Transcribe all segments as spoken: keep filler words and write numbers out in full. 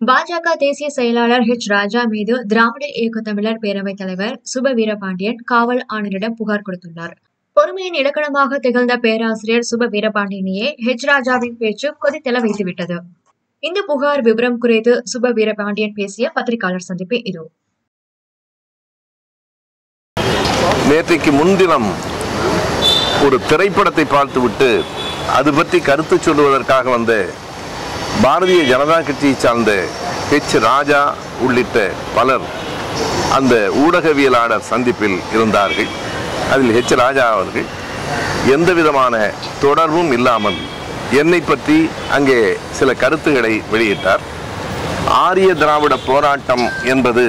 பாஜக தேசிய செயலாளர் ஹெச் ராஜா மீது திராவிட இயக்க தமிழர் பேரவைத் தலைவர் சுப வீரபாண்டியன் காவல் ஆணையரிடம் புகார் கொடுத்துள்ளார். பொறுமையின் இலக்கணமாக திகழ்ந்த பேராசிரியர் சுப வீரபாண்டியனையே ஹெச் ராஜாவின் பேச்சு கொதித்தெழ வைத்துவிட்டது. இந்த புகார் விவரம் குறித்து சுப வீரபாண்டியன் பேசிய பத்திரிகையாளர் சந்திப்பு இதோ. நேற்றைக்கு முன்தினம் ஒரு திரைப்படத்தை பார்த்துவிட்டு அது பற்றி கருத்து சொல்லுவதற்காக வந்த பாரதிய ஜனதா கட்சியை சார்ந்த ஹெச் ராஜா உள்ளிட்ட பலர் அந்த ஊடகவியலாளர் சந்திப்பில் இருந்தார்கள். அதில் ஹெச் ராஜா அவர்கள் எந்த விதமான தொடர்பும் இல்லாமல் என்னை பற்றி அங்கே சில கருத்துக்களை வெளியிட்டார். ஆரிய திராவிட போராட்டம் என்பது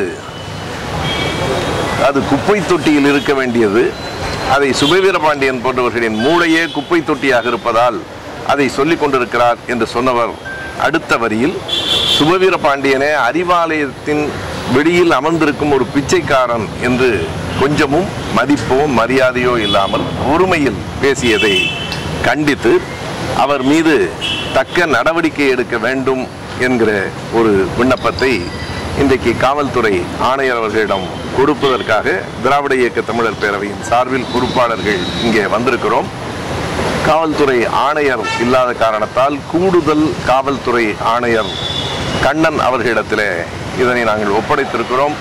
அது குப்பை தொட்டியில் இருக்க வேண்டியது, அதை சுப வீரபாண்டியன் போன்றவர்களின் மூளையே குப்பை தொட்டியாக இருப்பதால் அதை சொல்லிக் கொண்டிருக்கிறார் என்று சொன்னவர் அடுத்த வரியில் சுப வீரபாண்டியனே அறிவாலயத்தின் வெளியில் அமர்ந்திருக்கும் ஒரு பிச்சைக்காரன் என்று கொஞ்சமும் மதிப்போ மரியாதையோ இல்லாமல் ஒருமையில் பேசியதை கண்டித்து அவர் மீது தக்க நடவடிக்கை எடுக்க வேண்டும் என்கிற ஒரு விண்ணப்பத்தை இன்றைக்கு காவல்துறை ஆணையர் அவர்களிடம் கொடுப்பதற்காக திராவிட இயக்க தமிழர் பேரவையின் சார்பில் பொறுப்பாளர்கள் இங்கே வந்திருக்கிறோம். காவல்துறை ஆணையர் இல்லாத காரணத்தால் கூடுதல் காவல்துறை ஆணையர் கண்ணன் அவர்களிடத்தில் இதனை நாங்கள் ஒப்படைத்திருக்கிறோம்.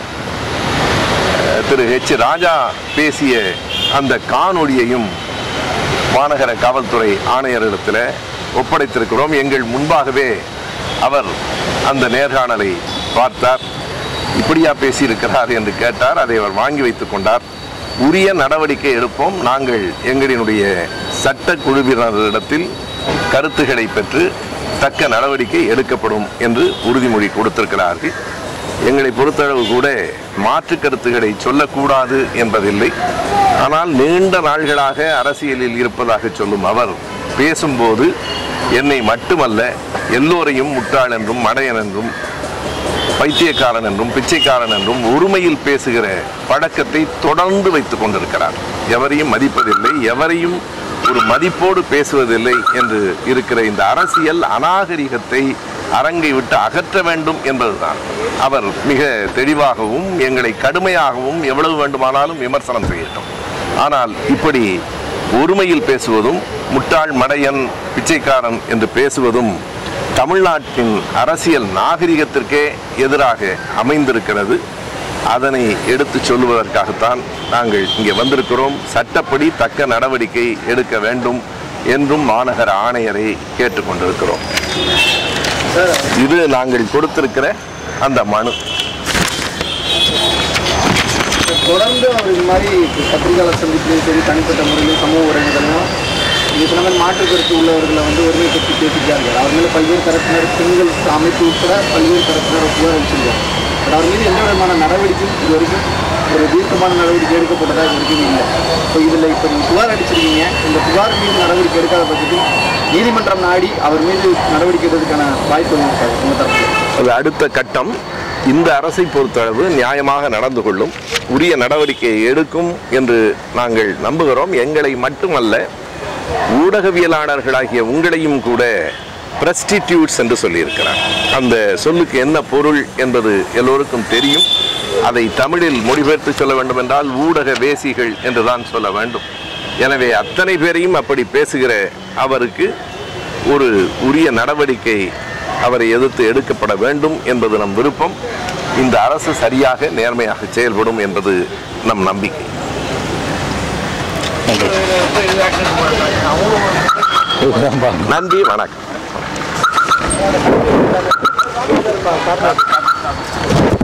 திரு ஹெச் ராஜா பேசிய அந்த காணொளியையும் மாநகர காவல்துறை ஆணையரிடத்தில் ஒப்படைத்திருக்கிறோம். எங்கள் முன்பாகவே அவர் அந்த நேர்காணலை பார்த்தார். இப்படியா பேசியிருக்கிறார் என்று கேட்டார். அதை அவர் வாங்கி வைத்துக் கொண்டார். உரிய நடவடிக்கை எடுப்போம், நாங்கள் எங்களினுடைய சட்ட குழுவினரிடத்தில் கருத்துக்களை பெற்று தக்க நடவடிக்கை எடுக்கப்படும் என்று உறுதிமொழி கொடுத்திருக்கிறார்கள். எங்களை பொறுத்தளவு கூட மாற்று கருத்துக்களை சொல்லக்கூடாது என்பதில்லை. ஆனால் நீண்ட நாள்களாக அரசியலில் இருப்பதாக சொல்லும் அவர் பேசும்போது என்னை மட்டுமல்ல எல்லோரையும் முட்டாள் என்றும் மடையன் என்றும் பைத்தியக்காரன் என்றும் பிச்சைக்காரன் என்றும் ஒருமையில் பேசுகிற பழக்கத்தை தொடர்ந்து வைத்துக் கொண்டிருக்கிறார். எவரையும் மதிப்பதில்லை, எவரையும் ஒரு மதிப்போடு பேசுவதில்லை என்று இருக்கிற இந்த அரசியல் அநாகரிகத்தை அரங்கை விட்டு அகற்ற வேண்டும் என்பதுதான். அவர் மிக தெளிவாகவும் எங்களை கடுமையாகவும் எவ்வளவு வேண்டுமானாலும் விமர்சனம் செய்யட்டும். ஆனால் இப்படி ஒருமையில் பேசுவதும் முட்டாள் மடையன் பிச்சைக்காரன் என்று பேசுவதும் தமிழ்நாட்டின் அரசியல் நாகரிகத்திற்கே எதிராக அமைந்திருக்கிறது. அதனை எடுத்து சொல்லுவதற்காகத்தான் நாங்கள் இங்கே வந்திருக்கிறோம். சட்டப்படி தக்க நடவடிக்கை எடுக்க வேண்டும் என்றும் மாநகர ஆணையரை கேட்டுக்கொண்டிருக்கிறோம். இது நாங்கள் கொடுத்திருக்கிற அந்த மனு. தொடர்ந்து அவர் இது மாதிரி பத்திரிகையாளர் சந்திப்பிலையும் சரி, தனிப்பட்ட முறையிலும் சமூக உரையாடலும் இது சொன்ன மாதிரி மாற்று கருத்து உள்ளவர்களை வந்து ஒருமை பற்றி பேசிக்கிறார்கள். அவர் மேலே பல்வேறு தரப்பினர் பெண்கள் அமைப்பு உட்பட பல்வேறு தரப்பினர் புகார் அளிச்சிருக்காங்க. பட் அவர் மீது எந்த விதமான நடவடிக்கையும் இது வரைக்கும் ஒரு தீர்க்கமான நடவடிக்கை எடுக்கப்பட்டதாக இது வரைக்கும் இல்லை. இப்போ இதில் இப்போ நீங்கள் புகார் அடிச்சிருக்கீங்க, இந்த புகார் மீது நடவடிக்கை எடுக்காத பட்சத்தில் நீதிமன்றம் நாடி அவர் மீது நடவடிக்கை எடுக்கிறதுக்கான வாய்ப்பு இருக்காது உங்கள் தரப்பில்? அது அடுத்த கட்டம். இந்த அரசை பொறுத்தளவு நியாயமாக நடந்து கொள்ளும், உரிய நடவடிக்கையை எடுக்கும் என்று நாங்கள் நம்புகிறோம். எங்களை மட்டுமல்ல, ஊடகவியலாளர்களாகிய உங்களையும் கூட பிரஸ்டிடியூட்ஸ் என்று சொல்லியிருக்கிறார். அந்த சொல்லுக்கு என்ன பொருள் என்பது எல்லோருக்கும் தெரியும். அதை தமிழில் மொழிபெயர்த்து சொல்ல வேண்டும் என்றால் ஊடக வேசிகள் என்றுதான் சொல்ல வேண்டும். எனவே அத்தனை பேரையும் அப்படி பேசுகிற அவருக்கு ஒரு உரிய நடவடிக்கை அவரை எதிர்த்து எடுக்கப்பட வேண்டும் என்பது நம் விருப்பம். இந்த அரசு சரியாக நேர்மையாக செயல்படும் என்பது நம் நம்பிக்கை. நன்றி, வணக்கம்.